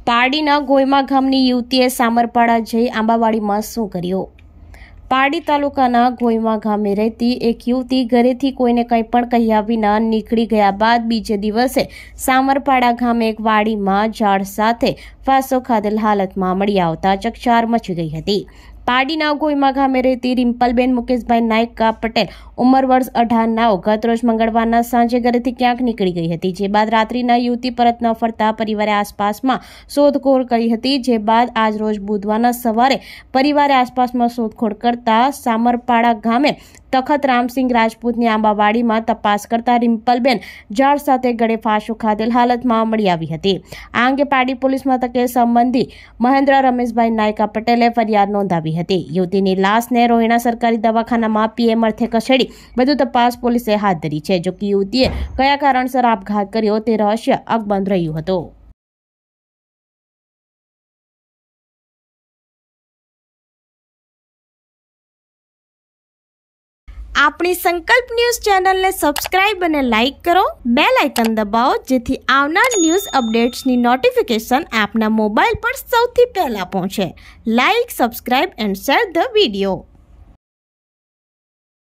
પારડીના ગોયમા ગામની યુવતીએ સામરપાડા જઈ આંબાવાડીમાં શું કર્યું? પારડી તાલુકાના ગોયમા ગામે રહેતી એક યુવતી ઘરેથી કોઈને કંઈ પણ કહ્યા વિના નીકળી ગયા બાદ બીજે દિવસે સામરપાડા ગામે એક વાડીમાં ઝાડ સાથે ફાંસો ખાધેલ હાલતમાં મળી આવતા ચકચાર મચી ગઈ હતી। પારડીના ગોયમા ગામે રહેતી રિમ્પલબેન મુકેશભાઈ નાયકા પટેલ ઉંમર વર્ષ 18 ગત રોજ મંગળવારના સાંજે ઘરેથી ક્યાંક નીકળી ગઈ હતી, જે બાદ રાત્રિના યુવતી પરત ન ફરતા પરિવારે આસપાસમાં શોધખોળ કરી હતી। જે બાદ આજ રોજ બુધવારના સવારે પરિવારે આસપાસમાં શોધખોળ કરતા સામરપાડા ગામે તખત રામસિંહ રાજપૂતની આંબાવાડીમાં તપાસ કરતા રિમ્પલબેન ઝાડ સાથે ગળે ફાંસો ખાધેલ હાલતમાં મળી આવી હતી। આ અંગે પારડી પોલીસ મથકે સંબંધી મહેન્દ્ર રમેશભાઈ નાયકા પટેલે ફરિયાદ નોંધાવી હતી। યુવતીની લાશને રોહિણા સરકારી દવાખાનામાં પીએમ અર્થે ખસેડી વધુ તપાસ પોલીસે હાથ ધરી છે। જો કે યુવતીએ કયા કારણસર આપઘાત કર્યો તે રહસ્ય અકબંધ રહ્યું હતું। આપણી સંકલ્પ ન્યૂઝ ચેનલને સબસ્ક્રાઇબ અને લાઇક કરો, બેલ આઇકન દબાવો જેથી આવનાર ન્યૂઝ અપડેટ્સની નોટિફિકેશન આપના મોબાઈલ પર સૌથી પહેલા પહોંચે। Like, subscribe and share the video.